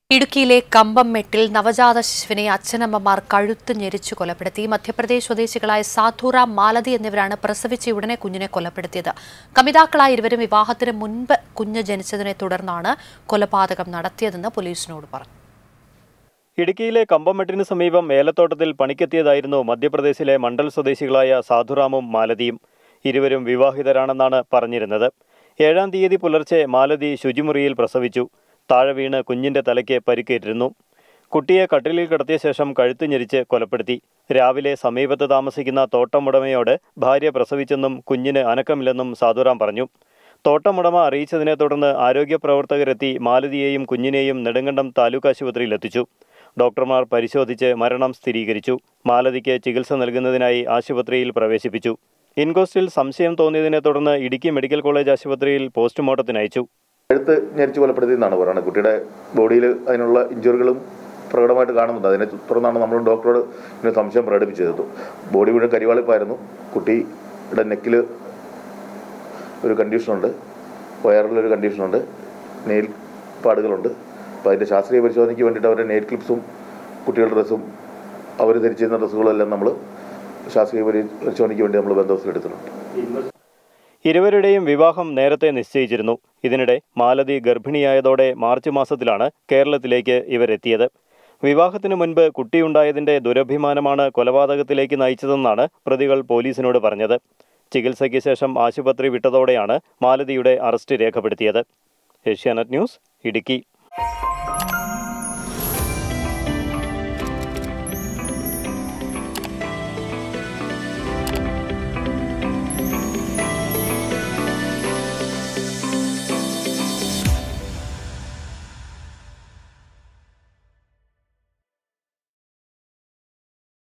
ഇടുക്കിയിലെ കമ്പംമെട്ടിൽ നവജാത ശിശുവിനെ അച്ഛനമ്മമാർ കഴുത്ത് ഞെരിച്ചു കൊലപ്പെടുത്തി. മധ്യപ്രദേശ് സ്വദേശികളായ സാധുറാം, മാലതി എന്നിവരാണ് പ്രസവിച്ച ഉടനെ കുഞ്ഞിനെ കൊലപ്പെടുത്തിയത്. കമിതാക്കളായ ഇരുവരും വിവാഹത്തിന് മുൻപ് കുഞ്ഞ് ജനിച്ചതിനെ തുടർന്നാണ് കൊലപാതകം നടത്തിയതെന്ന് പോലീസിനോട് പറഞ്ഞു. ഇടുക്കിയിലെ കമ്പംമെട്ടിന് സമീപം ഏലത്തോട്ടത്തിൽ പണിക്കെത്തിയതായിരുന്നു മധ്യപ്രദേശിലെ മണ്ഡൽ സ്വദേശികളായ സാധുറാമും മാലതിയും. ഇരുവരും വിവാഹിതരാണെന്നാണ് പറഞ്ഞിരുന്നത്. 7-ാം തീയതി പുലർച്ചെ മാലതി ശുചിമുറിയിൽ പ്രസവിച്ചു. താഴെ വീണ് കുഞ്ഞിന്റെ തലയ്ക്ക് പരിക്കേറ്റിരുന്നു. കുട്ടിയെ കട്ടിലിൽ കിടത്തിയ ശേഷം കഴുത്ത് ഞെരിച്ച് കൊലപ്പെടുത്തി. രാവിലെ സമീപത്ത് താമസിക്കുന്ന തോട്ടമുടമയോട് ഭാര്യ പ്രസവിച്ചെന്നും കുഞ്ഞിന് അനക്കമില്ലെന്നും സാധുറാം പറഞ്ഞു. തോട്ടമുടമ അറിയിച്ചതിനെ തുടർന്ന് ആരോഗ്യ പ്രവർത്തകരെത്തി മാലതിയെയും കുഞ്ഞിനെയും നെടുങ്കണ്ടം താലൂക്ക് ആശുപത്രിയിൽ എത്തിച്ചു. ഡോക്ടർമാർ പരിശോധിച്ച് മരണം സ്ഥിരീകരിച്ചു. മാലതിക്ക് ചികിത്സ നൽകുന്നതിനായി ആശുപത്രിയിൽ പ്രവേശിപ്പിച്ചു. ഇൻക്വസ്റ്റിൽ സംശയം തോന്നിയതിനെ തുടർന്ന് ഇടുക്കി മെഡിക്കൽ കോളേജ് ആശുപത്രിയിൽ പോസ്റ്റ്മോർട്ടത്തിന് അയച്ചു. കഴുത്ത് ഞെരിച്ച് കൊലപ്പെടുത്തിയെന്നാണ് പറയുന്നത്. കുട്ടിയുടെ ബോഡിയിൽ അതിനുള്ള ഇഞ്ചുറികളും പ്രകടമായിട്ട് കാണുന്നുണ്ട്. അതിനെ തുടർന്നാണ് നമ്മൾ ഡോക്ടറോട് ഇതിന് സംശയം പ്രകടിപ്പിച്ചത്. ബോഡി മുഴുവൻ കരിവാളിപ്പായിരുന്നു. കുട്ടിയുടെ നെക്കിൽ ഒരു കണ്ടീഷനുണ്ട്, വയറിലൊരു കണ്ടീഷനുണ്ട്, നെയിൽ പാടുകളുണ്ട്. അപ്പോൾ അതിൻ്റെ ശാസ്ത്രീയ പരിശോധനയ്ക്ക് വേണ്ടിയിട്ട് അവരുടെ നെയിൽ ക്ലിപ്സും കുട്ടികളുടെ ഡ്രസ്സും അവർ ധരിച്ചിരുന്ന ഡ്രസ്സുകളെല്ലാം നമ്മൾ ശാസ്ത്രീയ പരിശോധനയ്ക്ക് വേണ്ടി നമ്മൾ ബന്ധോബസ്തിലെടുത്തിട്ടുണ്ട്. ഇരുവരുടെയും വിവാഹം നേരത്തെ നിശ്ചയിച്ചിരുന്നു. ഇതിനിടെ മാലതി ഗർഭിണിയായതോടെ മാർച്ച് മാസത്തിലാണ് കേരളത്തിലേക്ക് ഇവരെത്തിയത്. വിവാഹത്തിന് മുൻപ് കുട്ടിയുണ്ടായതിന്റെ ദുരഭിമാനമാണ് കൊലപാതകത്തിലേക്ക് നയിച്ചതെന്നാണ് പ്രതികൾ പോലീസിനോട് പറഞ്ഞത്. ചികിത്സയ്ക്ക് ശേഷം ആശുപത്രി വിട്ടതോടെയാണ് മാലതിയുടെ അറസ്റ്റ് രേഖപ്പെടുത്തിയത്. ഏഷ്യാനെറ്റ് ന്യൂസ്, ഇടുക്കി.